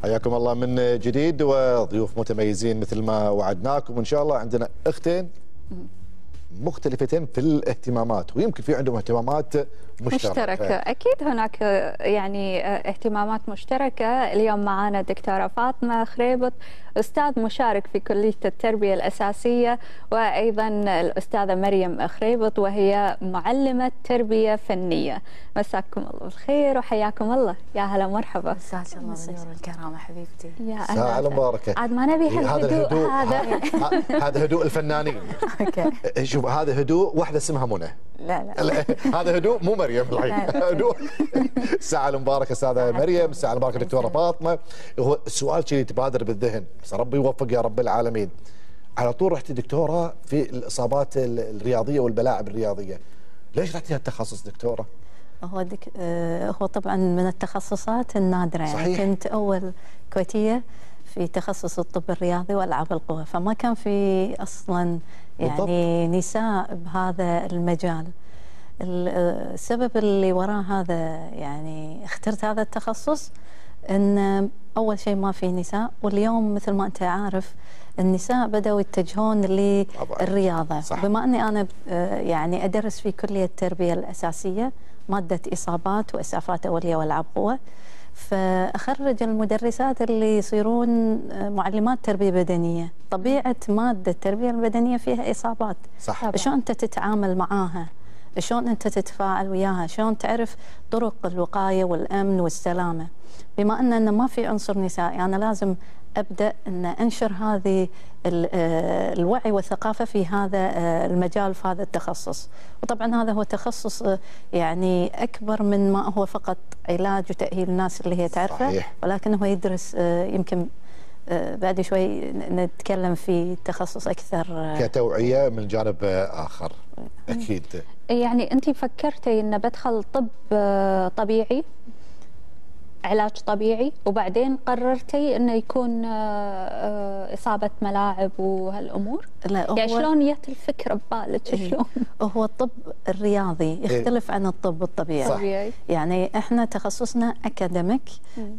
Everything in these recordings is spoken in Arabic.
حياكم الله من جديد وضيوف متميزين مثل ما وعدناكم. وإن شاء الله عندنا أختين مختلفتين في الاهتمامات، ويمكن في عندهم اهتمامات مشتركة. أكيد هناك يعني اهتمامات مشتركة. اليوم معنا الدكتورة فاطمة خريبط، أستاذ مشارك في كلية التربية الأساسية، وأيضا الأستاذة مريم خريبط وهي معلمة تربية فنية. مساكم الله بالخير وحياكم الله. يا هلا مرحبا. مساك الله بالنور والكرامة حبيبتي. يا أهلا مباركة. عاد ما نبي هالهدوء هذا هدوء الفنانين. شوف هذا هدوء واحدة اسمها منى. لا هذا هدوء مو مريم الحين. هدوء. الساعة المباركة أستاذة مريم، الساعة المباركة دكتورة فاطمة. هو السؤال شيء يتبادر بالذهن، بس ربي يوفق يا رب العالمين. على طول رحتي دكتورة في الإصابات الرياضية والبلاعب الرياضية، ليش رحتي هالتخصص دكتورة؟ هو طبعا من التخصصات النادرة، يعني صحيح. كنت أول كويتية في تخصص الطب الرياضي وألعاب القوى، فما كان في أصلا يعني بالضبط نساء بهذا المجال. السبب اللي وراء هذا يعني اخترت هذا التخصص ان اول شيء ما في نساء، واليوم مثل ما انت عارف النساء بدأوا يتجهون للرياضة. صح. بما اني انا يعني ادرس في كلية التربية الأساسية مادة إصابات وإسعافات أولية وألعاب قوى، فأخرج المدرسات اللي يصيرون معلمات تربية بدنية. طبيعة مادة التربية البدنية فيها إصابات. صح. شلون أنت تتعامل معاها، شلون أنت تتفاعل وياها، شلون تعرف طرق الوقاية والأمن والسلامة. بما أن ما في عنصر نسائي، أنا لازم أبدأ أن أنشر هذه الوعي والثقافة في هذا المجال، في هذا التخصص. وطبعا هذا هو تخصص يعني أكبر من ما هو فقط علاج وتأهيل الناس اللي هي تعرفه. صحيح. ولكن هو يدرس يمكن بعد شوي نتكلم في تخصص أكثر كتوعية من جانب آخر. أكيد. يعني أنت فكرتي أن بدخل طب طبيعي، علاج طبيعي، وبعدين قررتي انه يكون اصابه ملاعب وهالامور؟ لا، يعني شلون جت الفكره ببالك؟ شلون؟ هو الطب الرياضي يختلف عن الطب الطبيعي. يعني احنا تخصصنا اكاديميك.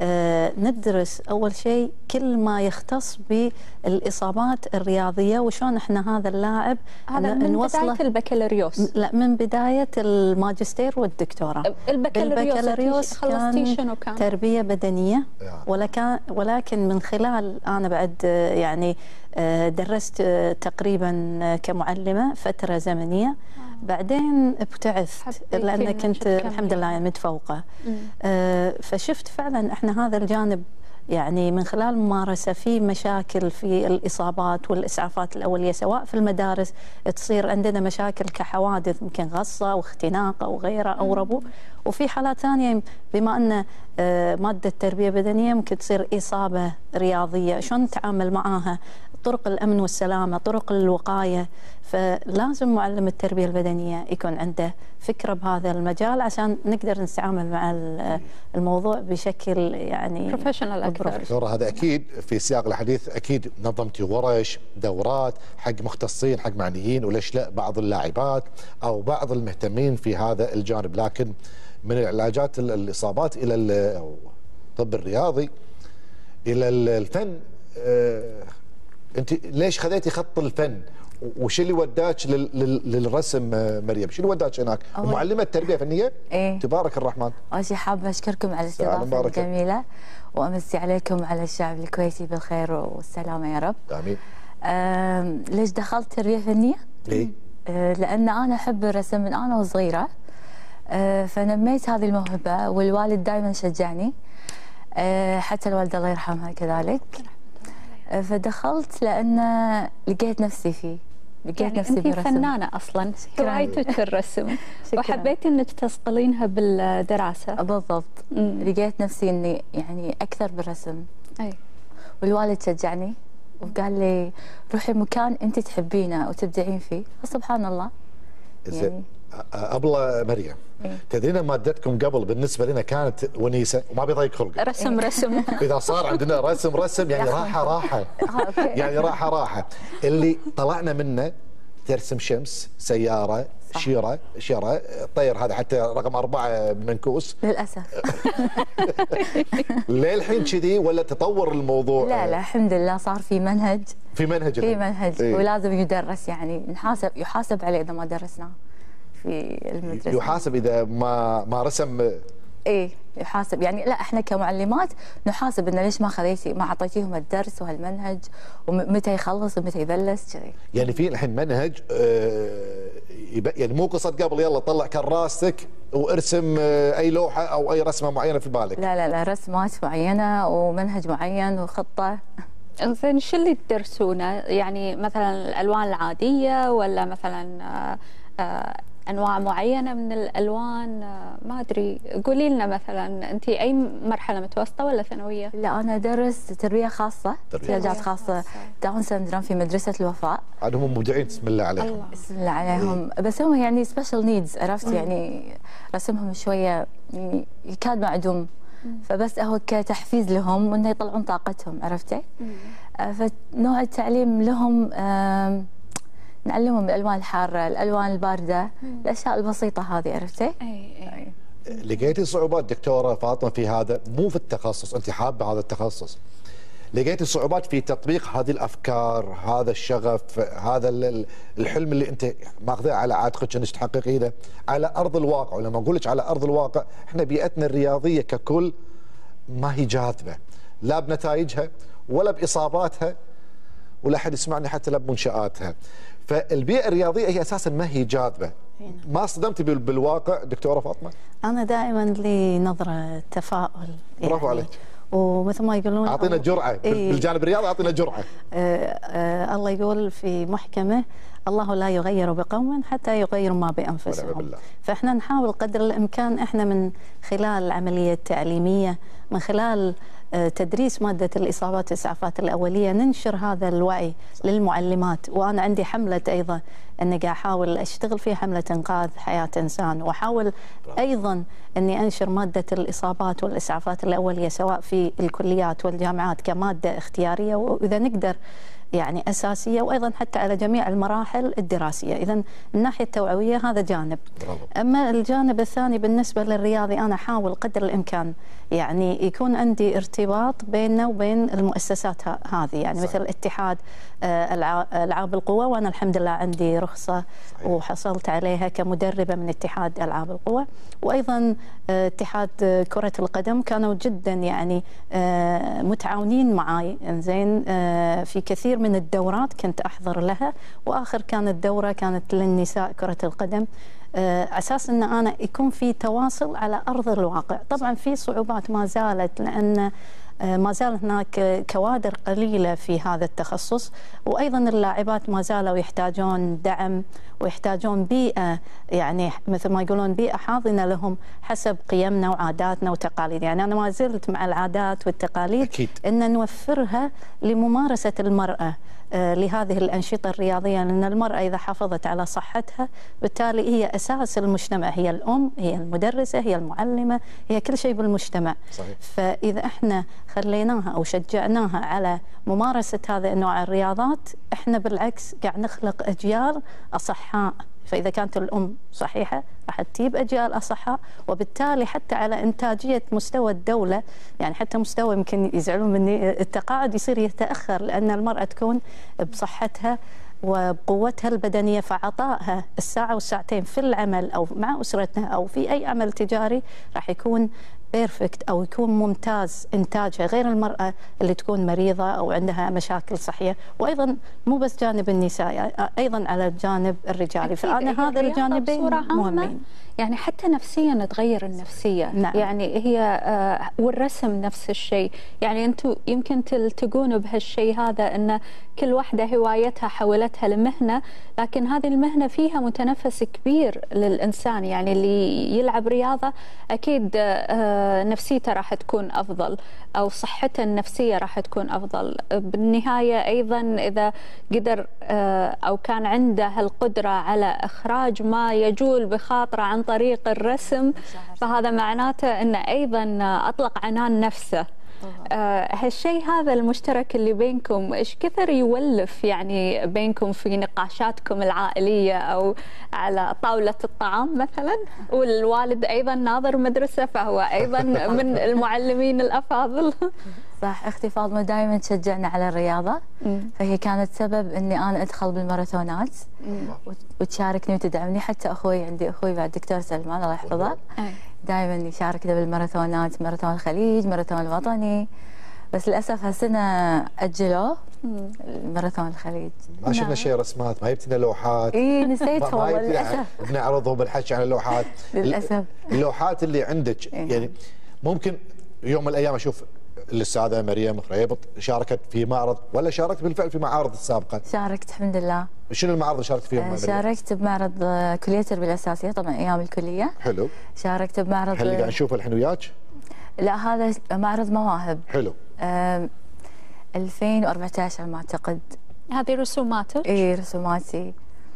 ندرس اول شيء كل ما يختص بالاصابات الرياضيه، وشلون احنا هذا اللاعب هذا من بدايه البكالوريوس؟ لا، من بدايه الماجستير والدكتوراه. البكالوريوس خلصتي شنو كان؟ تربية بدنية. ولكن من خلال أنا بعد يعني درست تقريبا كمعلمة فترة زمنية. بعدين ابتعثت لأن كنت الحمد لله متفوقة. فشفت فعلا احنا هذا الجانب يعني من خلال ممارسة في مشاكل في الإصابات والإسعافات الأولية، سواء في المدارس تصير عندنا مشاكل كحوادث يمكن غصة واختناق أو غيره أو ربو، وفي حالات ثانية بما أن مادة تربية بدنية ممكن تصير إصابة رياضية، شلون نتعامل معاها، طرق الأمن والسلامة، طرق الوقاية. فلازم معلم التربية البدنية يكون عنده فكرة بهذا المجال عشان نقدر نتعامل مع الموضوع بشكل يعني بروفيشنال أكثر. دكتورة هذا أكيد في سياق الحديث، أكيد نظمتي ورش دورات حق مختصين حق معنيين، وليش لا بعض اللاعبات أو بعض المهتمين في هذا الجانب. لكن من العلاجات الإصابات إلى الطب الرياضي إلى الفن، أنت ليش خذيتي خط الفن؟ وش اللي وداك للرسم مريم؟ شو اللي وداك هناك؟ معلمة تربية فنية؟ إيه؟ تبارك الرحمن. أول شيء حابة أشكركم على الاستضافة الجميلة، وأمسي عليكم وعلى الشعب الكويتي بالخير والسلامة يا رب. آمين. ليش دخلت تربية فنية؟ ليه؟ لأن أنا أحب الرسم من أنا وصغيرة. فنميت هذه الموهبة، والوالد دائما شجعني، حتى الوالدة الله يرحمها كذلك. فدخلت لأن لقيت نفسي فيه، لقيت يعني نفسي أنت بالرسم. فنانة أصلا، هوايتك في الرسم وحبيتي أنك تسقلينها بالدراسة. بالضبط. لقيت نفسي أني يعني أكثر بالرسم. أي. والوالد شجعني وقال لي روحي مكان أنت تحبينه وتبدعين فيه. فسبحان الله. يعني أبلة مريم، تدرين مادتكم قبل بالنسبة لنا كانت ونيسة وما بيضيق خلقك. رسم إذا صار عندنا رسم يعني راحة يعني راحة اللي طلعنا منه ترسم شمس، سياره، شيره، طير، هذا حتى رقم 4 بمنكوس للاسف. للحين كذي ولا تطور الموضوع؟ لا الحمد لله صار في منهج. في منهج إيه؟ ولازم يدرس، يعني يحاسب عليه اذا ما درسناه في المدرسه. يحاسب اذا ما رسم. ايه يحاسب، يعني لا احنا كمعلمات نحاسب انه ليش ما خذيتي، ما اعطيتيهم الدرس وهالمنهج ومتى يخلص ومتى يبلش كذي. يعني في الحين منهج يعني مو قصه قبل يلا طلع كراستك وارسم اي لوحه او اي رسمه معينه في بالك. لا رسمات معينه ومنهج معين وخطه. زين شو اللي تدرسونه؟ يعني مثلا الالوان العاديه ولا مثلا انواع معينه من الالوان؟ ما ادري، قولي لنا مثلا انت اي مرحله، متوسطه ولا ثانويه؟ لا انا ادرس تربيه خاصه، درجات خاصه داون سندروم في مدرسه الوفاء. عاد هم مبدعين بسم الله عليهم. بسم الله عليهم. بس هم يعني سبيشال نيدز، عرفت يعني رسمهم شويه يعني يكاد معدوم، فبس هو كتحفيز لهم وانه يطلعون طاقتهم، عرفتي؟ فنوع التعليم لهم نعلمهم الالوان الحاره، الالوان البارده، الاشياء البسيطه هذه، عرفتي؟ اي. لقيتي صعوبات دكتوره فاطمه في هذا؟ مو في التخصص، انت حابه هذا التخصص، لقيتي صعوبات في تطبيق هذه الافكار، هذا الشغف، هذا الحلم اللي انت ماخذه على عاتقك انك تحققيه على ارض الواقع؟ ولما اقول لك على ارض الواقع، احنا بيئتنا الرياضيه ككل ما هي جاذبه، لا بنتائجها ولا باصاباتها، ولا حد يسمعني حتى لا بمنشاتها. فالبيئه الرياضيه هي اساسا ما هي جاذبه. ما صدمتي بالواقع دكتوره فاطمه؟ انا دائما لي نظره تفاؤل. برافو عليك. ومثل ما يقولون اعطينا جرعه بالجانب الرياضي، اعطينا جرعه. الله يقول في محكمه: الله لا يغير بقوم حتى يغيروا ما بانفسهم. فاحنا نحاول قدر الامكان احنا من خلال العمليه التعليميه، من خلال تدريس ماده الاصابات والاسعافات الاوليه، ننشر هذا الوعي للمعلمات. وانا عندي حمله ايضا اني قاعد احاول اشتغل في حمله انقاذ حياه انسان، واحاول ايضا اني انشر ماده الاصابات والاسعافات الاوليه سواء في الكليات والجامعات كماده اختياريه، واذا نقدر يعني اساسيه، وايضا حتى على جميع المراحل الدراسيه. اذا الناحيه التوعويه هذا جانب. اما الجانب الثاني بالنسبه للرياضي، انا احاول قدر الامكان يعني يكون عندي ارتباط بيننا وبين المؤسسات هذه، يعني صحيح. مثل اتحاد العاب القوى، وانا الحمد لله عندي رخصه صحيح. وحصلت عليها كمدربه من اتحاد العاب القوى، وايضا اتحاد كره القدم كانوا جدا يعني متعاونين معي. انزين في كثير من الدورات كنت احضر لها، واخر كانت دوره كانت للنساء كره القدم، اساس ان انا يكون في تواصل على ارض الواقع. طبعا في صعوبات ما زالت، لان ما زال هناك كوادر قليله في هذا التخصص، وايضا اللاعبات ما زالوا يحتاجون دعم ويحتاجون بيئه، يعني مثل ما يقولون بيئه حاضنه لهم حسب قيمنا وعاداتنا وتقاليدنا. يعني انا ما زلت مع العادات والتقاليد أكيد. ان نوفرها لممارسه المراه لهذه الأنشطة الرياضية، لأن المرأة إذا حافظت على صحتها بالتالي هي أساس المجتمع، هي الأم، هي المدرسة، هي المعلمة، هي كل شيء بالمجتمع. صحيح. فإذا احنا خليناها أو شجعناها على ممارسة هذا النوع الرياضات، احنا بالعكس قاعد نخلق أجيال أصحاء. فإذا كانت الأم صحيحة راح تجيب أجيال أصحاء، وبالتالي حتى على إنتاجية مستوى الدولة، يعني حتى مستوى يمكن يزعلون مني التقاعد يصير يتأخر، لأن المرأة تكون بصحتها وبقوتها البدنية، فعطائها الساعة والساعتين في العمل أو مع أسرتها أو في أي عمل تجاري راح يكون بيرفكت أو يكون ممتاز إنتاجها، غير المرأة اللي تكون مريضة أو عندها مشاكل صحية. وأيضا مو بس جانب النساء، يعني أيضا على الجانب الرجالي. فأنا هذا الجانبين مهمين. يعني حتى نفسيا تغير النفسية. نعم. يعني هي والرسم نفس الشيء. يعني أنتم يمكن تلتقون بهالشيء هذا، أن كل واحدة هوايتها حولتها لمهنة، لكن هذه المهنة فيها متنفس كبير للإنسان. يعني اللي يلعب رياضة أكيد نفسيته راح تكون أفضل، أو صحته النفسية راح تكون أفضل. بالنهاية أيضا إذا قدر أو كان عنده القدرة على إخراج ما يجول بخاطره عن طريق الرسم، فهذا معناته أنه أيضا أطلق عنان نفسه. هالشيء هذا المشترك اللي بينكم ايش كثر يولف يعني بينكم في نقاشاتكم العائليه او على طاوله الطعام مثلا؟ والوالد ايضا ناظر مدرسه فهو ايضا من المعلمين الافاضل. صح، اختي فاطمه دائما تشجعنا على الرياضه، فهي كانت سبب اني انا ادخل بالماراثونات وتشاركني وتدعمني. حتى عندي اخوي بعد دكتور سلمان الله يحفظه دائما يشاركنا بالماراثونات، ماراثون الخليج، ماراثون الوطني، بس للاسف هالسنه اجلوه الماراثون الخليج. ما شفنا شيء رسمات، ما جبت لنا لوحات. اي نسيتها والله للاسف. بنعرض وبنحكي عن اللوحات. للاسف اللوحات اللي عندك يعني ممكن يوم من الايام اشوف الاستاذه مريم خريبط شاركت في معرض، ولا شاركت بالفعل في معارض سابقا؟ شاركت الحمد لله. شنو المعارض اللي شاركت فيهم؟ شاركت بمعرض كليه التربيه الاساسيه طبعا ايام الكليه. حلو. شاركت بمعرض هل اللي قاعد نشوفه الحين وياك؟ لا هذا معرض مواهب. حلو. 2014 على ما اعتقد. هذه رسوماتك؟ اي رسوماتي.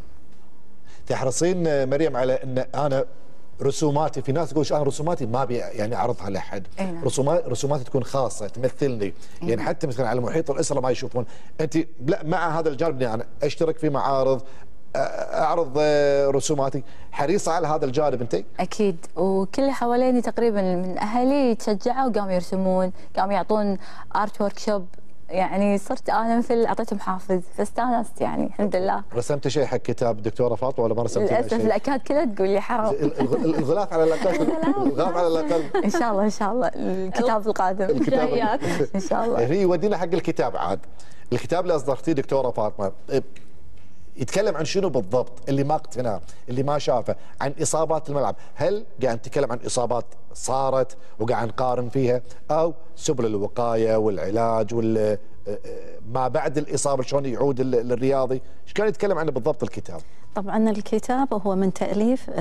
تحرصين مريم على ان انا رسوماتي، في ناس تقول انا رسوماتي ما ابي يعني اعرضها لاحد، رسوماتي تكون خاصه تمثلني، يعني حتى مثلا على محيط الاسره ما يشوفون. انت لا مع هذا الجانب يعني اشترك في معارض، اعرض رسوماتي، حريصه على هذا الجانب انت؟ اكيد، وكل اللي حواليني تقريبا من اهلي تشجعوا وقاموا يرسمون، قاموا يعطون ارت ورك شوب، يعني صرت انا مثل اعطيتهم حافز، فاستانست يعني الحمد لله. رسمت شيء حق كتاب دكتوره فاطمه ولا ما رسمت شيء؟ للاسف الاكاد كلها تقول لي حرام. الغلاف على الاقل. الغلاف على الاقل. ان شاء الله ان شاء الله الكتاب القادم. الكتاب ان شاء الله. هي يودينا حق الكتاب عاد. الكتاب اللي اصدرتيه دكتوره فاطمه يتكلم عن شنو بالضبط؟ اللي ما اقتناه، اللي ما شافه، عن اصابات الملعب، هل قاعد نتكلم عن اصابات صارت وقاعد نقارن فيها، او سبل الوقايه والعلاج ما بعد الاصابه شلون يعود الرياضي؟ ايش كان يتكلم عنه بالضبط الكتاب؟ طبعا الكتاب هو من تاليف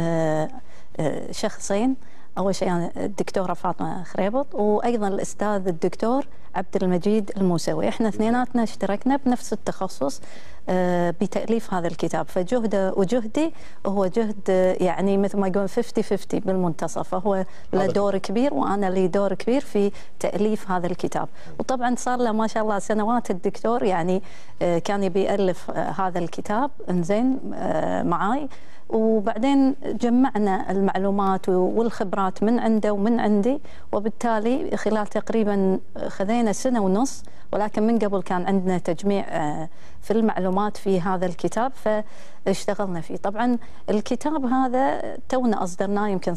شخصين، اول شيء يعني الدكتوره فاطمه خريبط، وايضا الاستاذ الدكتور عبد المجيد الموسوي، احنا اثنيناتنا اشتركنا بنفس التخصص بتاليف هذا الكتاب، فجهده وجهدي هو جهد يعني مثل ما يقول 50-50 بالمنتصف، فهو له دور كبير وانا لي دور كبير في تاليف هذا الكتاب. وطبعا صار له ما شاء الله سنوات الدكتور يعني كان يبي يالف هذا الكتاب انزين معاي، وبعدين جمعنا المعلومات والخبرات من عنده ومن عندي، وبالتالي خلال تقريبا خذينا سنة ونص، ولكن من قبل كان عندنا تجميع في المعلومات في هذا الكتاب فاشتغلنا فيه. طبعا الكتاب هذا تونا أصدرناه يمكن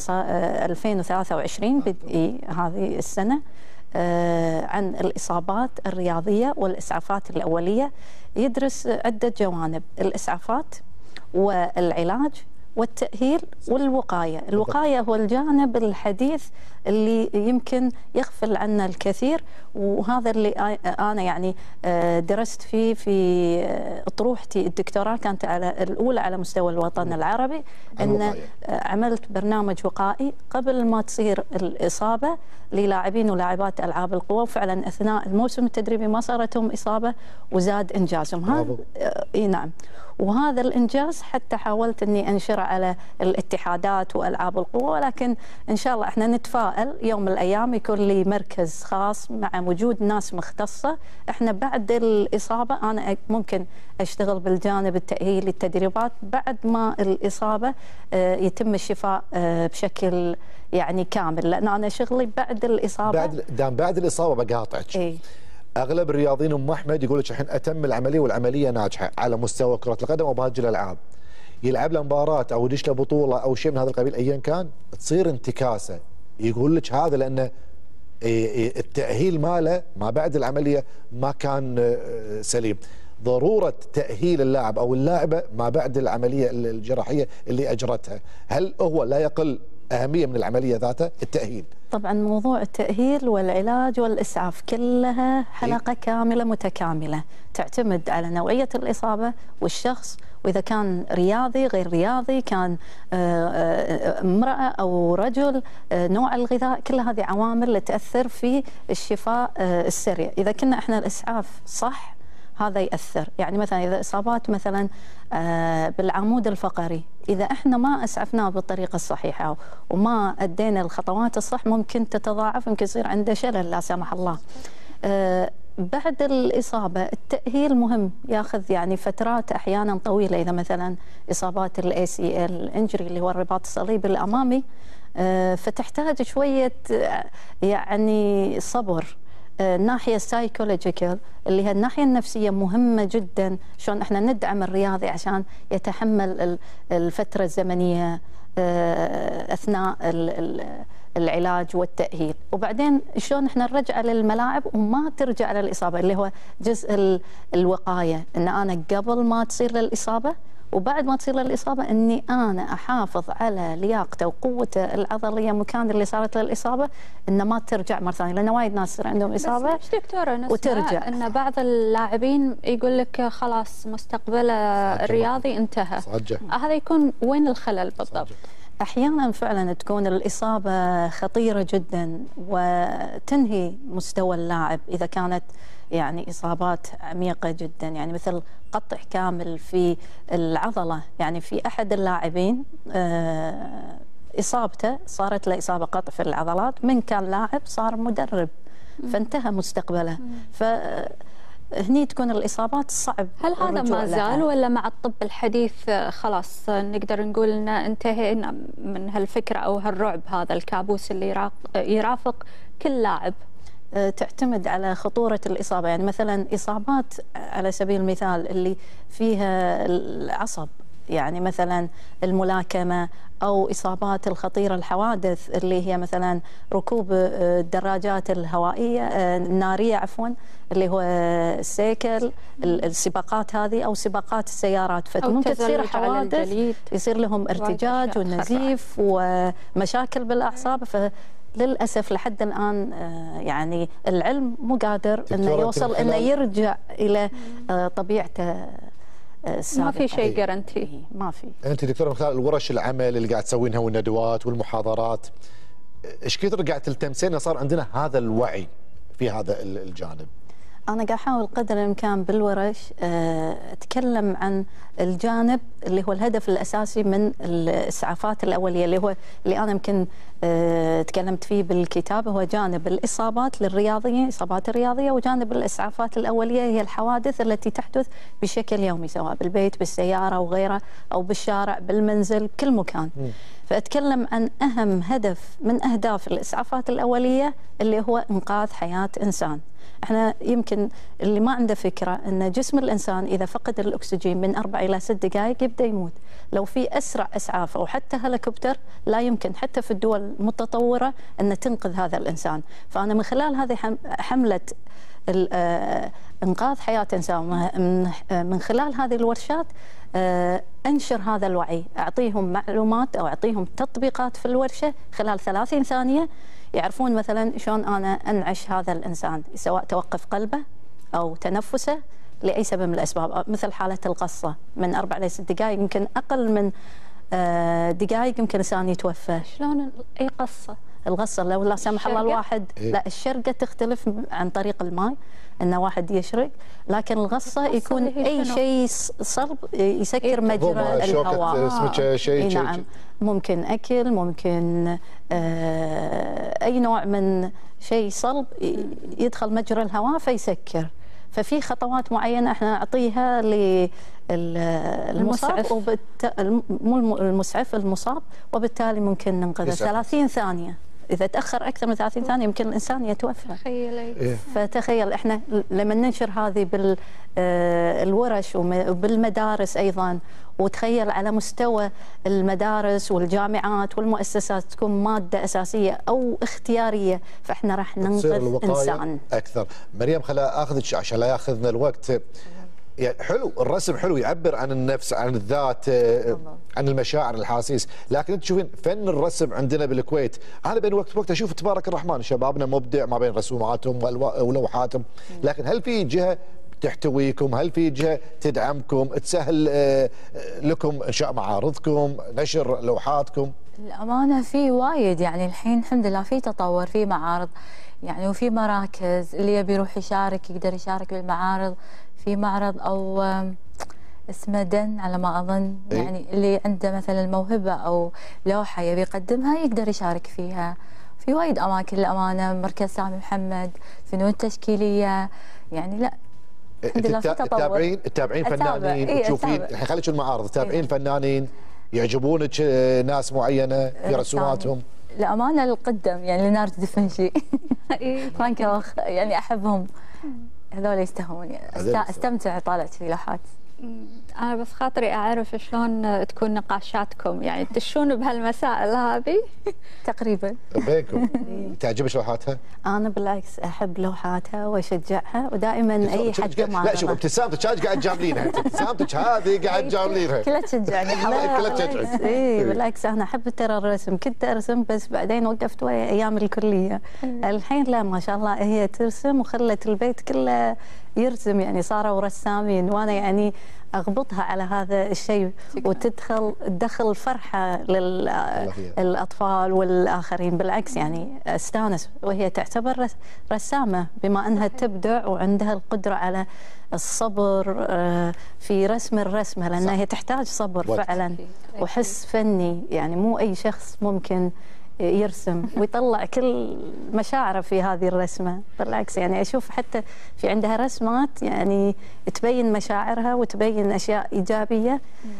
2023 بدء هذه السنة، عن الإصابات الرياضية والإسعافات الأولية، يدرس عدة جوانب: الإسعافات والعلاج والتأهيل والوقاية. الوقاية هو الجانب الحديث اللي يمكن يغفل عنه الكثير، وهذا اللي أنا يعني درست فيه في أطروحتي الدكتوراه، كانت الأولى على مستوى الوطن العربي، أن عملت برنامج وقائي قبل ما تصير الإصابة للاعبين ولاعبات ألعاب القوى، وفعلا أثناء الموسم التدريبي ما صارتهم إصابة وزاد إنجازهم. هذا نعم، وهذا الإنجاز حتى حاولت أني أنشره على الاتحادات وألعاب القوى، ولكن إن شاء الله إحنا نتفائل يوم من الأيام يكون لي مركز خاص مع وجود ناس مختصة. إحنا بعد الإصابة أنا ممكن أشتغل بالجانب التأهيلي، التدريبات، بعد ما الإصابة يتم الشفاء بشكل يعني كامل، لأن أنا شغلي بعد الإصابة. بعد الإصابة بقاطعك. إيه؟ اغلب الرياضيين ام احمد يقول لك الحين اتم العمليه والعمليه ناجحه على مستوى كره القدم او باقي الالعاب، يلعب له مباراه او يدش له بطوله او شيء من هذا القبيل ايا كان، تصير انتكاسه. يقول لك هذا لان التاهيل ماله ما بعد العمليه ما كان سليم. ضروره تاهيل اللاعب او اللاعبه ما بعد العمليه الجراحيه اللي اجرتها، هل هو لا يقل أهمية من العملية ذاتها التأهيل؟ طبعا موضوع التأهيل والعلاج والإسعاف كلها حلقة كاملة متكاملة، تعتمد على نوعية الإصابة والشخص، وإذا كان رياضي غير رياضي، كان امرأة أو رجل، نوع الغذاء، كل هذه عوامل اللي تأثر في الشفاء السريع. إذا كنا إحنا الإسعاف صح هذا يأثر، يعني مثلا إذا إصابات مثلا بالعمود الفقري إذا إحنا ما أسعفناه بالطريقة الصحيحة وما أدينا الخطوات الصح ممكن تتضاعف، ممكن يصير عنده شلل لا سمح الله. بعد الإصابة التأهيل مهم، ياخذ يعني فترات أحيانا طويلة. إذا مثلا إصابات الACL انجري اللي هو الرباط الصليبي الأمامي، فتحتاج شوية يعني صبر. الناحية السايكولوجيكال اللي هي الناحية النفسية مهمة جدا، شلون احنا ندعم الرياضي عشان يتحمل الفترة الزمنية أثناء العلاج والتأهيل، وبعدين شلون احنا نرجع للملاعب وما ترجع للإصابة، اللي هو جزء الوقاية، ان انا قبل ما تصير للإصابة وبعد ما تصير للإصابة أني أنا أحافظ على لياقته وقوته العضلية مكان اللي صارت للإصابة، إنه ما ترجع مرة ثانية، لأن وايد ناس يصير عندهم إصابة بس دكتورة نسمع وترجع. أن بعض اللاعبين يقول لك خلاص مستقبله الرياضي انتهى. هذا يكون وين الخلل بالضبط؟ أحيانا فعلا تكون الإصابة خطيرة جدا وتنهي مستوى اللاعب إذا كانت يعني إصابات عميقة جدا، يعني مثل قطع كامل في العضلة. يعني في أحد اللاعبين إصابته صارت له إصابة قطع في العضلات، من كان لاعب صار مدرب فانتهى مستقبله. هني تكون الإصابات صعب. هل هذا ما زال ولا مع الطب الحديث خلاص نقدر نقول أن انتهينا من هالفكرة أو هالرعب، هذا الكابوس اللي يرافق كل لاعب؟ تعتمد على خطورة الإصابة. يعني مثلا إصابات على سبيل المثال اللي فيها العصب، يعني مثلا الملاكمة، أو إصابات الخطيرة الحوادث اللي هي مثلا ركوب الدراجات الهوائية النارية عفوا، اللي هو السيكل، السباقات هذه أو سباقات السيارات، فممكن تصير حوادث يصير لهم ارتجاج ونزيف ومشاكل بالأعصاب. للأسف لحد الآن يعني العلم مو قادر انه يوصل انه يرجع الى طبيعته السابقة. ما في شيء جرانتي. ما في. انت دكتوره من خلال الورش العمل اللي قاعد تسوينها والندوات والمحاضرات، ايش كثر قاعد تلتمسين صار عندنا هذا الوعي في هذا الجانب؟ أنا قاعد أحاول قدر الإمكان بالورش أتكلم عن الجانب اللي هو الهدف الأساسي من الإسعافات الأولية، اللي هو اللي أنا يمكن تكلمت فيه بالكتاب، هو جانب الإصابات للرياضيين، الإصابات الرياضية، وجانب الإسعافات الأولية هي الحوادث التي تحدث بشكل يومي، سواء بالبيت بالسيارة أو غيره، أو بالشارع بالمنزل بكل مكان. فأتكلم عن أهم هدف من أهداف الإسعافات الأولية اللي هو إنقاذ حياة إنسان. احنا يمكن اللي ما عنده فكرة ان جسم الانسان اذا فقد الاكسجين من 4 إلى 6 دقائق يبدا يموت. لو في اسرع اسعاف او حتى هليكوبتر لا يمكن حتى في الدول المتطورة ان تنقذ هذا الانسان. فانا من خلال هذه حملة انقاذ حياة انسان من خلال هذه الورشات انشر هذا الوعي، اعطيهم معلومات او اعطيهم تطبيقات في الورشة خلال 30 ثانية يعرفون مثلا شلون انا انعش هذا الانسان، سواء توقف قلبه او تنفسه لاي سبب من الاسباب، مثل حاله القصه من 4 إلى 6 دقائق، يمكن اقل من دقائق يمكن الانسان يتوفى. شلون اي قصه؟ الغصه لو لا سمح الله الواحد لا الشرقه تختلف عن طريق الماء، ان واحد يشرق، لكن الغصه يكون اي شيء صلب يسكر مجرى الهواء. نعم، ممكن اكل، ممكن اي نوع من شيء صلب يدخل مجرى الهواء فيسكر. ففي خطوات معينه احنا نعطيها للمصاب مو المسعف، المصاب، وبالتالي ممكن ننقذه 30 ثانيه. إذا تأخر أكثر من 30 ثانية يمكن الإنسان يتوفى. تخيلي. فتخيل إحنا لما ننشر هذه بالورش وبالمدارس أيضا، وتخيل على مستوى المدارس والجامعات والمؤسسات تكون مادة أساسية أو اختيارية، فإحنا راح ننقذ إنسان أكثر. مريم خلا أخذك عشان لا ياخذنا الوقت. يعني حلو الرسم، حلو يعبر عن النفس، عن الذات، عن المشاعر، الحاسيس، لكن انت تشوفين فن الرسم عندنا بالكويت، انا بين وقت وقت اشوف تبارك الرحمن شبابنا مبدع ما بين رسوماتهم ولوحاتهم، لكن هل في جهه تحتويكم؟ هل في جهه تدعمكم تسهل لكم انشاء معارضكم، نشر لوحاتكم؟ الامانه في وايد، يعني الحين الحمد لله في تطور، في معارض يعني، وفي مراكز اللي يبي يروح يشارك يقدر يشارك بالمعارض. في معرض او اسمه دن على ما أظن. إيه؟ يعني اللي عنده مثلا موهبة أو لوحة يبي يقدمها يقدر يشارك فيها في وايد أماكن للأمانة، مركز سامي محمد، فنون تشكيلية، يعني لا الحمد لله في تطور. تتابعين فنانين إيه تشوفين الحين، خليك المعارض، تتابعين إيه؟ فنانين يعجبونك ناس معينة في رسوماتهم؟ الأمانة القدم يعني ليوناردو دافنشي فان كوخ، يعني أحبهم، هذول يستهوني، استمتع طالعت في لوحات. أنا بس خاطري أعرف شلون تكون نقاشاتكم، يعني تدشون بهالمسائل هذه؟ تقريبا. بينكم تعجبك لوحاتها؟ انا بالعكس احب لوحاتها واشجعها، ودائما اي حد لا شوف ابتسامتك هذه قاعد تجاملينها، ابتسامتك هذه قاعد تجاملينها كلها تشجعني. كلها تشجعك. اي بالعكس انا احب ترى الرسم، كنت ارسم بس بعدين وقفت ويا ايام الكليه. الحين لا ما شاء الله هي ترسم وخلت البيت كله يرسم، يعني صاروا رسامين، وانا يعني اغبطها على هذا الشيء وتدخل فرحه للاطفال والاخرين. بالعكس يعني استانس وهي تعتبر رسامه بما انها تبدع وعندها القدره على الصبر في رسم الرسمه، لانها هي تحتاج صبر فعلا وحس فني، يعني مو اي شخص ممكن يرسم ويطلع كل مشاعره في هذه الرسمه. بالعكس يعني اشوف حتى في عندها رسمات يعني تبين مشاعرها وتبين اشياء ايجابيه،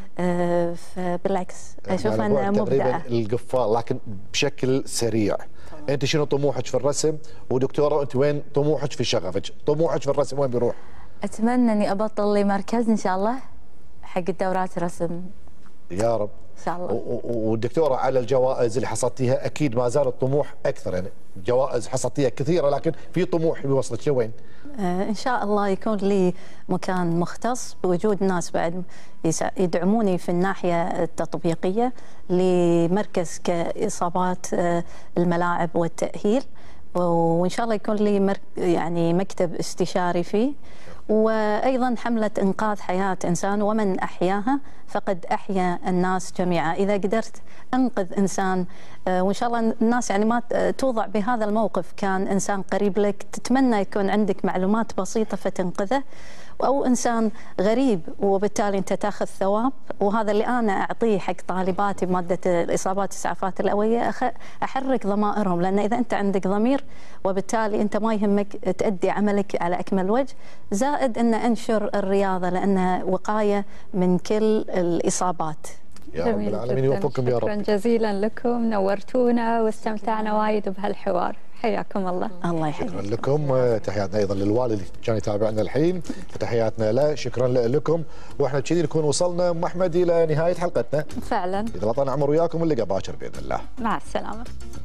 فبالعكس اشوف انها مبدعه. القفال لكن بشكل سريع، انت شنو طموحك في الرسم؟ ودكتوره انت وين طموحك في شغفك؟ طموحك في الرسم وين بيروح؟ اتمنى اني ابطل لي مركز ان شاء الله حق الدورات الرسم يا رب ان شاء الله. والدكتوره على الجوائز اللي حصلتيها اكيد ما زال الطموح اكثر، يعني جوائز حصلتيها كثيره لكن في طموح بيوصلك لوين؟ ان شاء الله يكون لي مكان مختص بوجود ناس بعد يدعموني في الناحيه التطبيقيه لمركز كاصابات الملاعب والتاهيل، وان شاء الله يكون لي يعني مكتب استشاري فيه، وايضا حمله انقاذ حياه انسان، ومن احياها فقد احيا الناس جميعا. اذا قدرت انقذ انسان وان شاء الله الناس يعني ما توضع بهذا الموقف، كان انسان قريب لك تتمنى يكون عندك معلومات بسيطه فتنقذه، او انسان غريب وبالتالي انت تاخذ ثواب، وهذا اللي انا اعطيه حق طالباتي بماده الاصابات الاسعافات الاوليه، احرك ضمائرهم، لان اذا انت عندك ضمير وبالتالي انت ما يهمك تؤدي عملك على اكمل وجه، زائد ان انشر الرياضه لانها وقايه من كل الاصابات. يا رب العالمين يوفقكم يا رب. شكرا جزيلا لكم، نورتونا واستمتعنا وايد بهالحوار، حياكم الله. الله يحييك. شكرا لكم، تحياتنا ايضا للوالد اللي كان يتابعنا الحين، تحياتنا له، شكرا لكم، واحنا بكذي نكون وصلنا ام احمد الى نهايه حلقتنا فعلا. اذا الله طال عمر وياكم، اللقاء باكر باذن الله. مع السلامه.